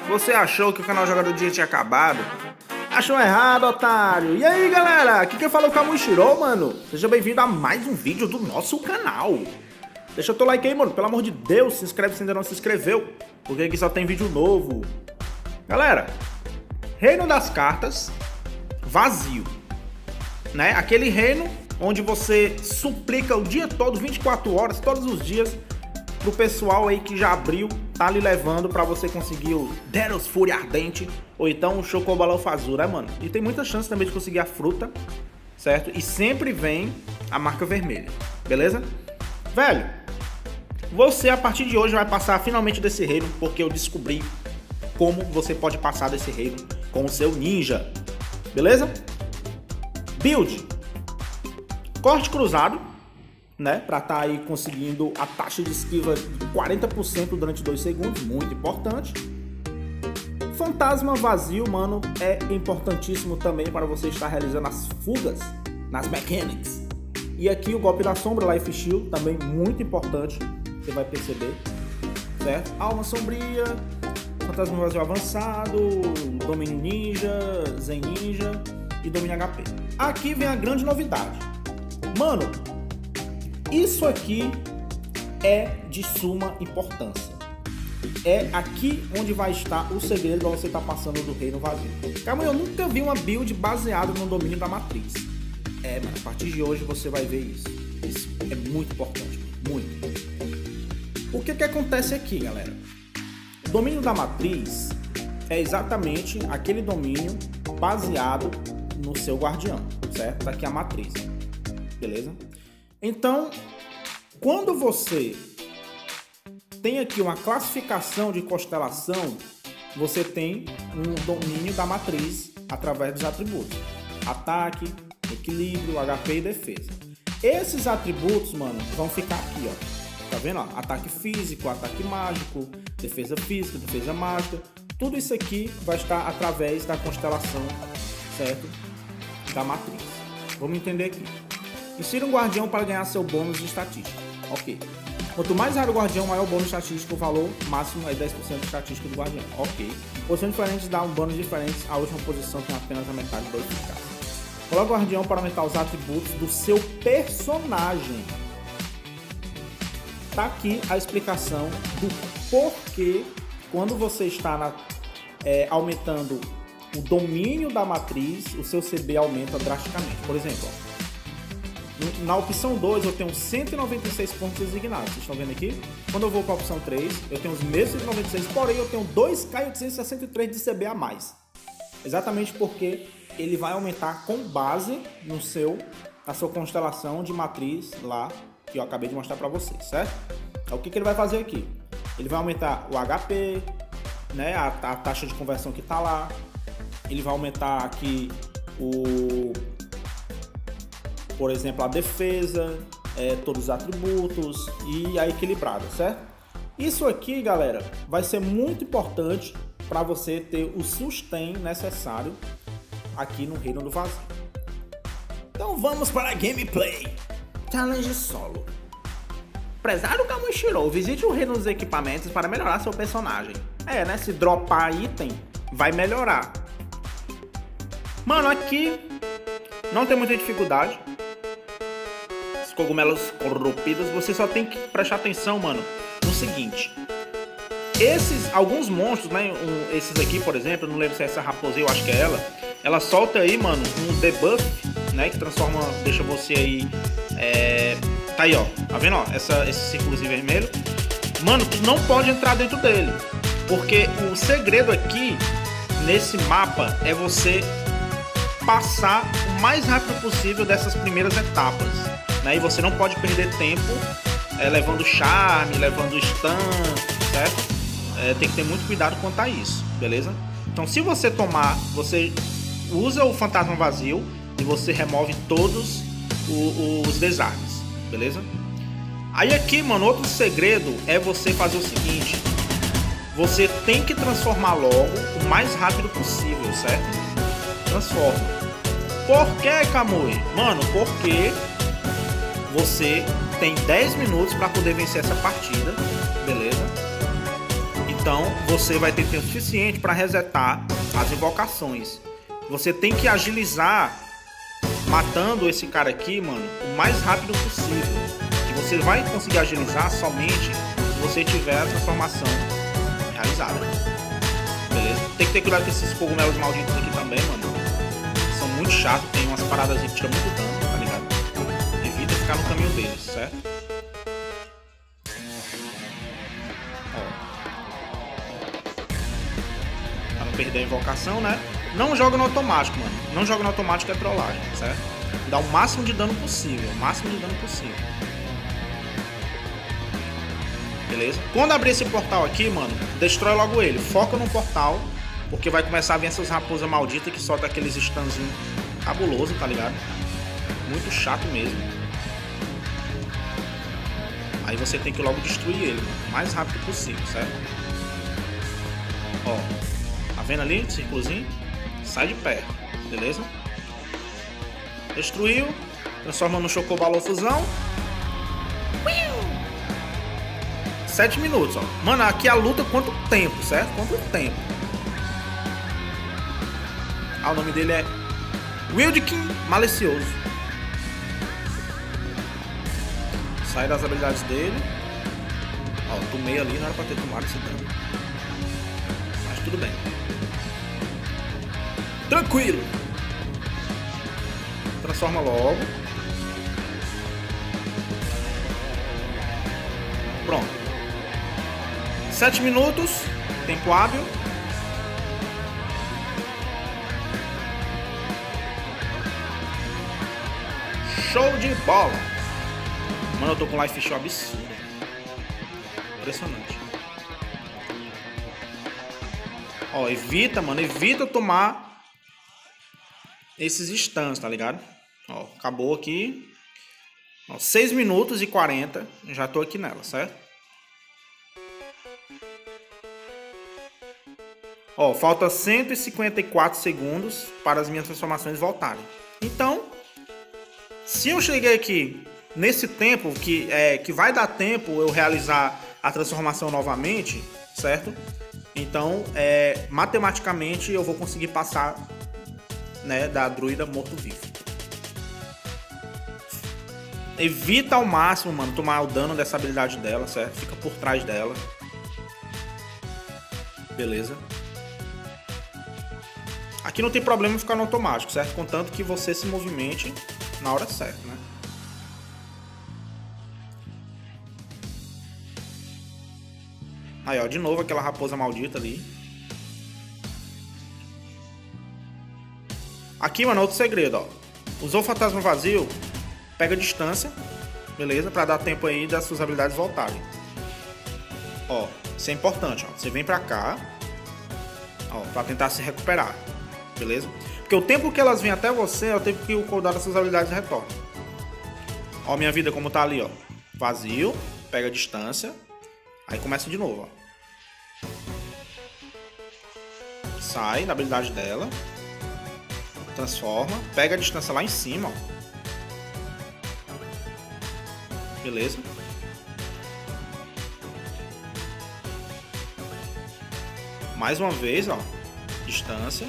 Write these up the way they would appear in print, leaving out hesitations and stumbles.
Você achou que o canal Jogador do Dia tinha acabado? Achou errado, otário! E aí, galera? Aqui quem falou é o Kamushiro, mano. Seja bem-vindo a mais um vídeo do nosso canal. Deixa o teu like aí, mano. Pelo amor de Deus, se inscreve se ainda não se inscreveu, porque aqui só tem vídeo novo. Galera, Reino das Cartas vazio, né? Aquele reino onde você suplica o dia todo, 24 horas, todos os dias, pro pessoal aí que já abriu, tá ali levando pra você conseguir o Deros Fúria Ardente ou então o Chocobalão Fazul, né, mano? E tem muita chance também de conseguir a fruta, certo? E sempre vem a marca vermelha, beleza? Velho, você a partir de hoje vai passar finalmente desse reino, porque eu descobri como você pode passar desse reino com o seu ninja, beleza? Build corte cruzado, né, pra tá aí conseguindo a taxa de esquiva de 40% durante 2 segundos, muito importante. Fantasma vazio, mano, é importantíssimo também para você estar realizando as fugas nas mechanics. E aqui o golpe da sombra, Life Shield, também muito importante, você vai perceber, certo? Alma sombria, fantasma vazio avançado, domínio ninja, zen ninja e domínio HP. Aqui vem a grande novidade. Mano, isso aqui é de suma importância. É aqui onde vai estar o segredo para você estar passando do reino vazio. Calma, eu nunca vi uma build baseada no domínio da matriz. Mano, a partir de hoje você vai ver isso. Isso é muito importante, muito. O que acontece aqui, galera? O domínio da matriz é exatamente aquele domínio baseado no seu guardião, certo? Tá aqui a matriz. Beleza? Então, quando você tem aqui uma classificação de constelação, você tem um domínio da matriz através dos atributos: ataque, equilíbrio, HP e defesa. Esses atributos, mano, vão ficar aqui, ó. Tá vendo? Ó? Ataque físico, ataque mágico, defesa física, defesa mágica. Tudo isso aqui vai estar através da constelação, certo? Da matriz. Vamos entender aqui. Insira um guardião para ganhar seu bônus de estatística. Ok. Quanto mais raro o guardião, maior o bônus estatístico. O valor máximo é 10% de estatística do guardião. Ok. Posições diferentes dá um bônus diferente. A última posição tem apenas a metade do eficácia. Coloque o guardião para aumentar os atributos do seu personagem. Tá aqui a explicação do porquê quando você está aumentando o domínio da matriz, o seu CB aumenta drasticamente. Por exemplo, ó, na opção 2 eu tenho 196 pontos designados, vocês estão vendo aqui? Quando eu vou para a opção 3, eu tenho os mesmos 196, porém eu tenho 2K863 de CB a mais. Exatamente porque ele vai aumentar com base na sua constelação de matriz lá, que eu acabei de mostrar para vocês, certo? Então, o que ele vai fazer aqui? Ele vai aumentar o HP, né, a taxa de conversão que está lá. Ele vai aumentar aqui por exemplo, a defesa, todos os atributos e a equilibrada, certo? Isso aqui, galera, vai ser muito importante para você ter o sustain necessário aqui no Reino do Vazio. Então vamos para a gameplay. Challenge solo. Prezado Kamushiro, visite o Reino dos Equipamentos para melhorar seu personagem. Né? Se dropar item, vai melhorar. Mano, aqui não tem muita dificuldade. Os cogumelos corrompidos, você só tem que prestar atenção, mano, no seguinte. Alguns monstros, né, esses aqui, por exemplo, eu não lembro se é essa raposa, eu acho que é ela solta aí, mano, um debuff, né, que transforma, deixa você aí, tá aí, ó, tá vendo, ó, esse círculozinho vermelho. Mano, tu não pode entrar dentro dele, porque o segredo aqui, nesse mapa, é você passar o mais rápido possível dessas primeiras etapas, né? E você não pode perder tempo levando charme, levando stun, certo? Tem que ter muito cuidado quanto a isso, beleza? Então, se você tomar, você usa o fantasma vazio e você remove todos os desarmes, beleza? Aí aqui, mano, outro segredo é você fazer o seguinte: você tem que transformar logo o mais rápido possível, certo? Transforma. Por que, Kamui? Mano, porque você tem 10 minutos para poder vencer essa partida, beleza? E Então você vai ter tempo suficiente para resetar as invocações. Você tem que agilizar matando esse cara aqui, mano, o mais rápido possível. E você vai conseguir agilizar somente se você tiver a transformação realizada. Beleza? Tem que ter cuidado com esses cogumelos malditos aqui também, mano. São muito chatos, tem umas paradas que tiram muito dano, tá ligado? Evita ficar no caminho deles, certo? Pra não perder a invocação, né? Não joga no automático, mano. Não joga no automático, é trollagem, certo? Dá o máximo de dano possível. O máximo de dano possível. Beleza? Quando abrir esse portal aqui, mano, destrói logo ele. Foca no portal, porque vai começar a vir essas raposas malditas que soltam aqueles stunzinhos cabuloso, tá ligado? Muito chato mesmo. Aí você tem que logo destruir ele, mano, o mais rápido possível, certo? Ó, tá vendo ali? Círculozinho? Sai de perto, beleza? Destruiu. Transforma no Chocobalo Fusão. 7 minutos, ó. Mano, aqui a luta quanto tempo, certo? Quanto tempo. Ah, o nome dele é Wildkin Malicioso. Sai das habilidades dele. Ó, tomei ali, não era pra ter tomado esse dano. Mas tudo bem. Tranquilo. Transforma logo. Pronto. 7 minutos. Tempo hábil. Show de bola. Mano, eu tô com life show absurdo. Impressionante. Ó, evita, mano. Evita tomar esses stuns, tá ligado? Ó, acabou aqui. Ó, 6 minutos e 40. Já tô aqui nela, certo? Ó, falta 154 segundos para as minhas transformações voltarem. Então, se eu cheguei aqui nesse tempo, que vai dar tempo eu realizar a transformação novamente, certo? Então, matematicamente eu vou conseguir passar, né, da druida morto-vivo. Evita ao máximo, mano, tomar o dano dessa habilidade dela, certo? Fica por trás dela. Beleza. Aqui não tem problema ficar no automático, certo? Contanto que você se movimente na hora certa, né? Aí, ó, de novo aquela raposa maldita ali. Aqui, mano, outro segredo, ó. Usou o fantasma vazio, pega distância, beleza? Pra dar tempo aí das suas habilidades voltarem. Ó, isso é importante, ó. Você vem pra cá, ó, pra tentar se recuperar, beleza? Porque o tempo que elas vêm até você é o tempo que o cooldown das suas habilidades retorna. Ó, minha vida como tá ali, ó. Vazio, pega distância, aí começa de novo, ó. Sai da habilidade dela. Transforma, pega a distância lá em cima, ó. Beleza? Mais uma vez, ó. Distância.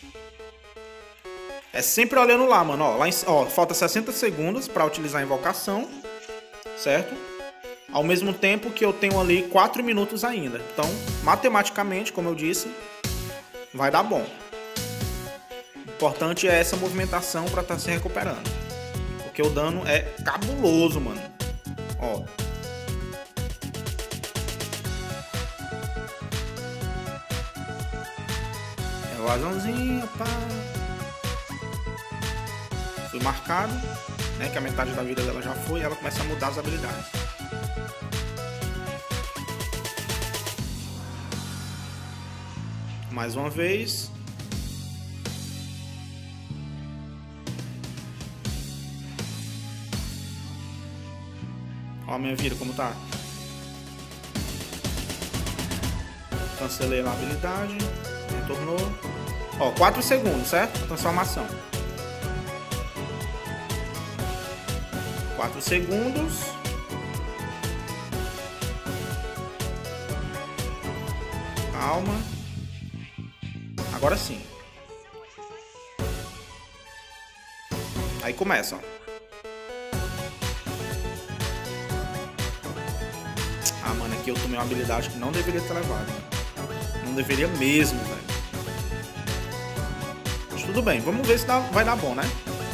É sempre olhando lá, mano. Ó, lá em, ó, falta 60 segundos para utilizar a invocação. Certo? Ao mesmo tempo que eu tenho ali 4 minutos ainda. Então, matematicamente, como eu disse, vai dar bom. O importante é essa movimentação para estar se recuperando. Porque o dano é cabuloso, mano. Ó. Evasãozinha, pá. Fui marcado, né? Que a metade da vida dela já foi. E ela começa a mudar as habilidades. Mais uma vez. Ó a minha vida como tá. Cancelei lá a habilidade. Retornou. Ó, 4 segundos, certo? Transformação. 4 segundos. Calma. Agora sim. Aí começa, ó. Ah, mano, aqui eu tomei uma habilidade que não deveria ter levado. Não deveria mesmo, velho. Mas tudo bem, vamos ver se vai dar bom, né?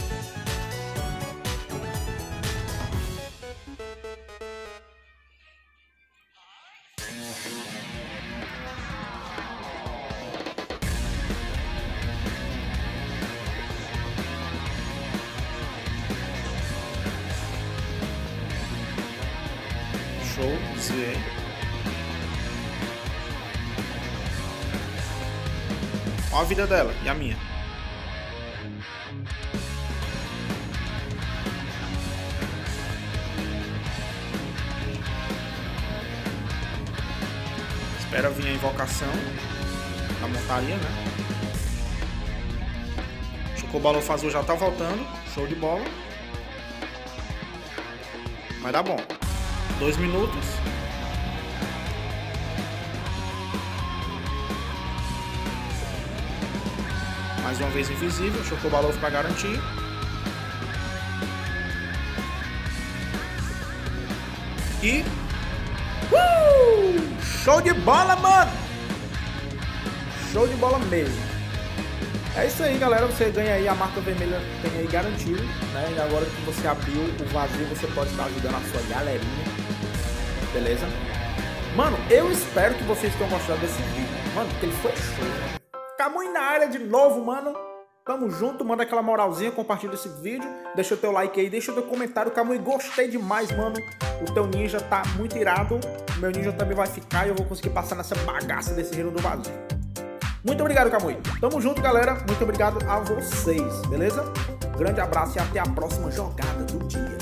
Show, desviei. Olha a vida dela e a minha. Espera vir a invocação da montaria, né? Chocobalofo azul já tá voltando. Show de bola. Vai dar bom. 2 minutos. Mais uma vez invisível. Chocobalofo para garantir. E... show de bola, mano! Show de bola mesmo. É isso aí, galera. Você ganha aí a marca vermelha, tem aí garantido, né? E agora que você abriu o vazio, você pode estar ajudando a sua galerinha. Beleza? Mano, eu espero que vocês tenham gostado desse vídeo. Mano, porque ele foi show, né? Kamui na área de novo, mano. Tamo junto, manda aquela moralzinha, compartilha esse vídeo. Deixa o teu like aí, deixa o teu comentário. Kamui, gostei demais, mano. O teu ninja tá muito irado. O meu ninja também vai ficar e eu vou conseguir passar nessa bagaça desse reino do vazio. Muito obrigado, Kamui. Tamo junto, galera. Muito obrigado a vocês, beleza? Grande abraço e até a próxima jogada do dia.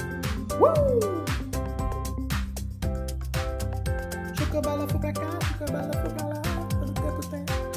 Chocobala foi pra cá, chocobala foi pra lá.